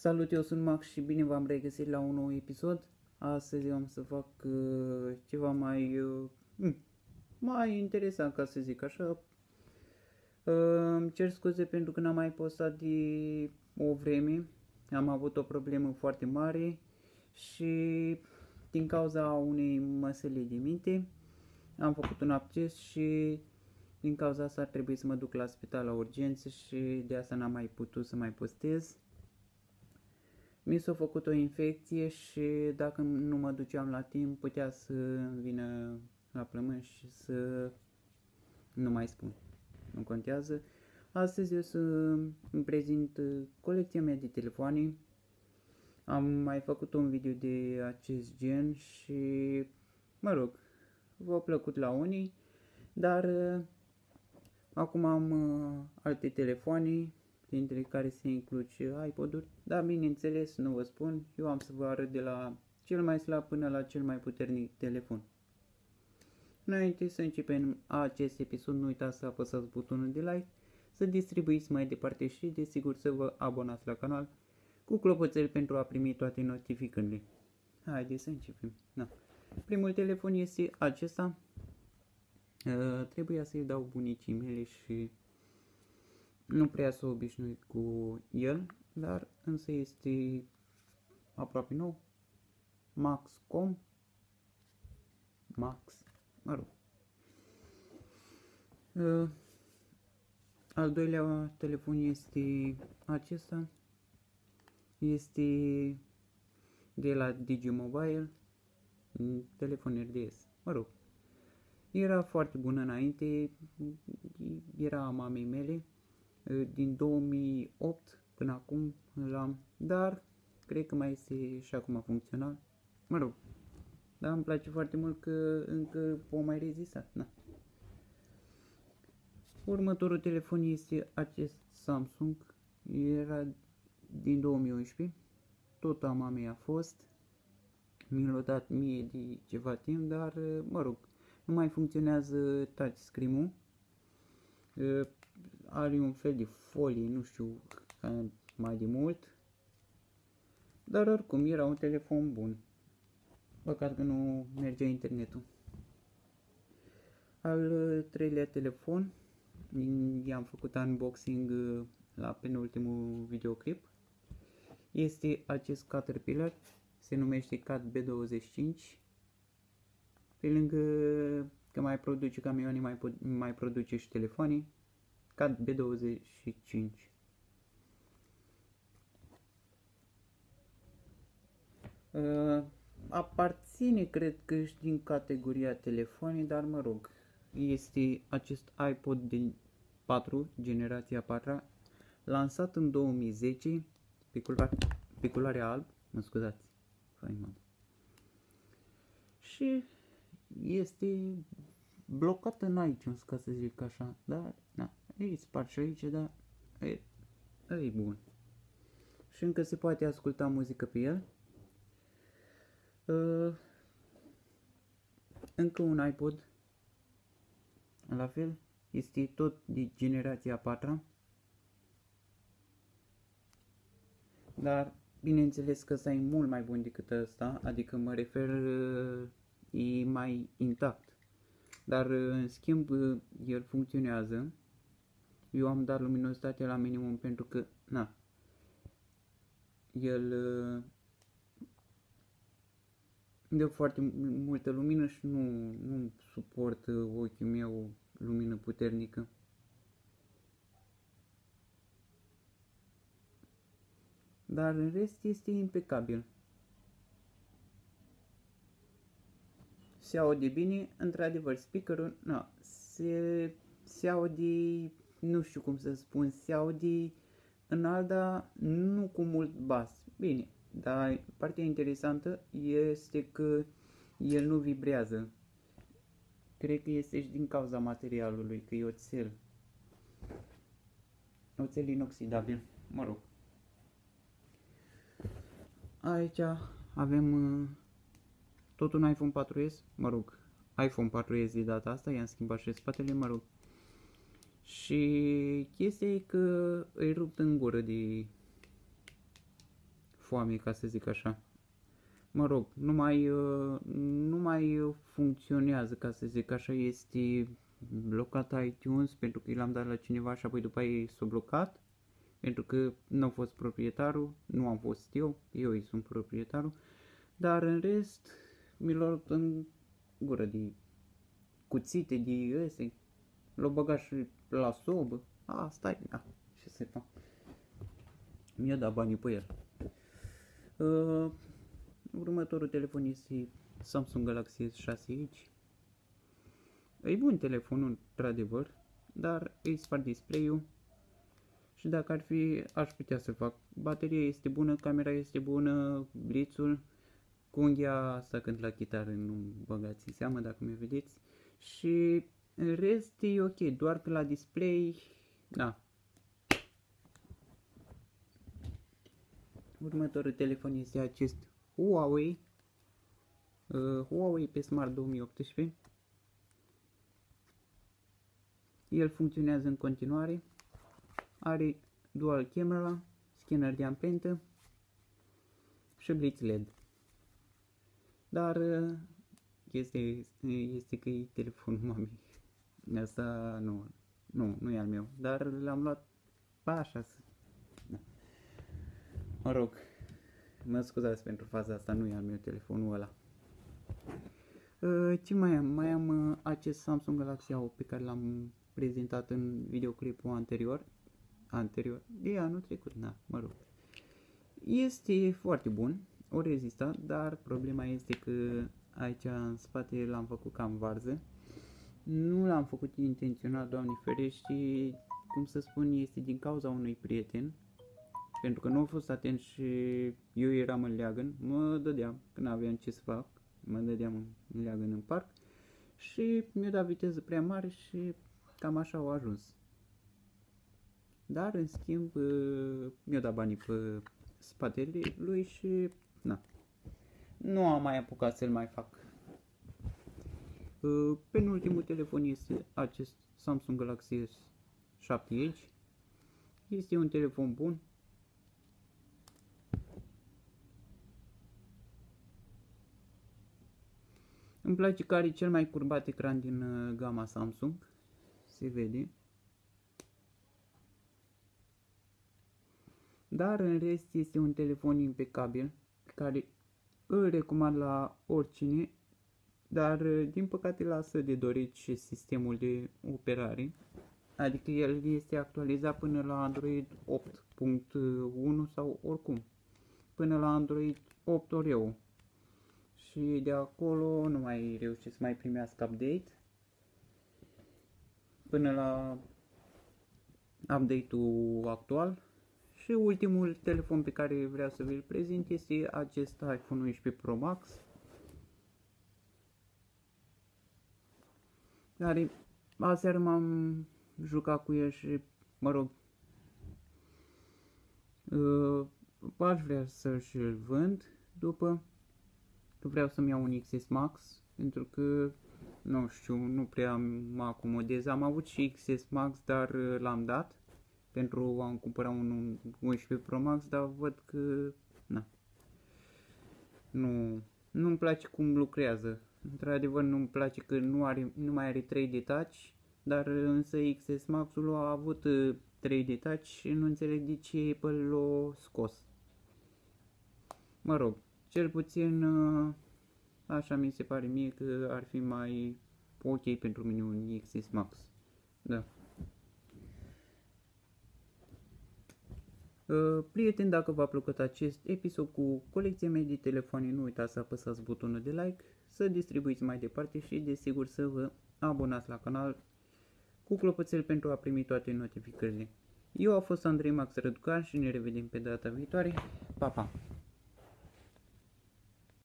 Salut, eu sunt Max și bine v-am regăsit la un nou episod. Astăzi am să fac ceva mai interesant, ca să zic așa. Îmi cer scuze pentru că n-am mai postat de o vreme. Am avut o problemă foarte mare și din cauza unei măsălii de minte am făcut un acces și din cauza asta ar trebui să mă duc la spital la urgență și de asta n-am mai putut să mai postez. Mi s-a făcut o infecție și dacă nu mă duceam la timp putea să vină la plămân și să nu mai spun. Nu contează. Astăzi eu să îmi prezint colecția mea de telefoane. Am mai făcut un video de acest gen și mă rog, v-a plăcut la unii, dar acum am alte telefoane, dintre care se includ și iPod-uri, dar bineînțeles nu vă spun, eu am să vă arăt de la cel mai slab până la cel mai puternic telefon. Înainte să începem acest episod, nu uitați să apăsați butonul de like, să distribuiți mai departe și desigur să vă abonați la canal cu clopoțel pentru a primi toate notificările. Haideți să începem. Da. Primul telefon este acesta. Trebuia să-i dau bunicii mele și nu prea s-o obișnuit cu el, dar însă este aproape nou. Max, mă rog. Al doilea telefon este acesta. Este de la Digimobile, telefon RDS, mă rog. Era foarte bun înainte, era a mamei mele, din 2008 până acum l-am, dar cred că mai este și acum funcțional, mă rog, dar îmi place foarte mult că încă o mai rezista. Na. Următorul telefon este acest Samsung, era din 2011, tot a mamei a fost, mi l-a dat mie de ceva timp, dar mă rog, nu mai funcționează touchscreen-ul, are un fel de folie, nu știu, mai de mult, dar oricum era un telefon bun. Păcat că nu mergea internetul. Al treilea telefon, i-am făcut unboxing la penultimul videoclip, este acest Caterpillar, se numește Cat B25. Pe lângă că mai produce camioane, mai produce și telefoane. Cat B25. Aparține, cred că și din categoria telefoane, dar mă rog, este acest iPod din 4, generația 4, lansat în 2010, pe culoare alb, mă scuzați, și este blocat în iTunes, ca să zic așa, dar, na, îi spart și aici, dar e bun. Și încă se poate asculta muzică pe el. Încă un iPod, la fel, este tot de generația 4, dar bineînțeles că ăsta e mult mai bun decât ăsta, adică mă refer, e mai intact, dar în schimb el funcționează. Eu am dat luminositatea la minimum pentru că, na, el dă foarte multă lumină și nu suport ochiul meu lumină puternică. Dar în rest este impecabil. Se aude bine, într-adevăr, speakerul, no, se aude, nu știu cum să spun, se aude înalt, dar nu cu mult bas. Bine, dar partea interesantă este că el nu vibrează. Cred că este și din cauza materialului, că e oțel. Oțel inoxidabil, mă rog. Aici avem tot un iPhone 4S, mă rog, iPhone 4S de data asta, i-am schimbat și spatele, mă rog. Și chestia e că îi rupt în gură de foame, ca să zic așa. Mă rog, nu mai funcționează, ca să zic așa, este blocat iTunes pentru că l-am dat la cineva și apoi după aia s-a blocat. Pentru că nu a fost proprietarul, nu am fost eu îi sunt proprietarul. Dar în rest, mi l-au luat în gură de cuțite, de ăstea. L-au băgat și la sobă. Stai, ce să fac. Mi-a dat banii pe el. Următorul telefon este Samsung Galaxy S6 Edge. E bun telefonul, într-adevăr, dar îi spart display-ul. Și dacă ar fi, aș putea să fac. Bateria este bună, camera este bună, blitzul. Cu unghia asta când la chitară nu băgați în seamă dacă mi vedeți. Și în rest e ok, doar că la display, da. Următorul telefon este acest Huawei. Huawei P Smart 2018. El funcționează în continuare. Are dual camera, scanner de amprentă și blitz LED. Dar este că e telefonul mamei. Asta nu e al meu. Dar l-am luat așa. Da. Mă rog, mă scuzați pentru faza asta, nu e al meu telefonul ăla. Ce mai am? Mai am acest Samsung Galaxy A8 pe care l-am prezentat în videoclipul anterior, de anul trecut, mă rog. Este foarte bun, o rezistat, dar problema este că aici în spate l-am făcut cam varză. Nu l-am făcut intenționat, Doamne ferește, cum să spun, este din cauza unui prieten. Pentru că nu a fost atent și eu eram în leagăn, mă dădeam, când aveam ce să fac, mă dădeam în leagăn în parc și mi-a dat viteză prea mare și cam așa au ajuns. Dar în schimb mi-a dat banii pe spatele lui și nu am mai apucat să-l mai fac. Penultimul telefon este acest Samsung Galaxy S7 Edge. Este un telefon bun. Îmi place că are cel mai curbat ecran din gama Samsung. Se vede. Dar în rest este un telefon impecabil pe care îl recomand la oricine, dar din păcate lasă de dorit și sistemul de operare. Adică el este actualizat până la Android 8.1 sau oricum până la Android 8 Oreo. Și de acolo nu mai reușesc să mai primească update până la update-ul actual. Și ultimul telefon pe care vreau să vi-l prezint este acest iPhone 11 Pro Max, care aseară m-am jucat cu el și, mă rog, aș vrea să și-l vând după. Vreau să-mi iau un XS Max, pentru că, nu știu, nu prea mă acomodez. Am avut și XS Max, dar l-am dat pentru a-mi cumpăra un 11 Pro Max, dar văd că, nu-mi place cum lucrează. Într-adevăr, nu-mi place că nu mai are 3D Touch, dar însă XS Max-ul a avut 3D Touch și nu înțeleg de ce Apple l-a scos. Mă rog, cel puțin așa mi se pare mie că ar fi mai ok pentru mine un XS Max. Da. Prieteni, dacă v-a plăcut acest episod cu colecția mea de telefoane, nu uitați să apăsați butonul de like, să distribuiți mai departe și desigur să vă abonați la canal cu clopoțel pentru a primi toate notificările. Eu am fost Andrei Max Răducan și ne revedem pe data viitoare. Pa, pa!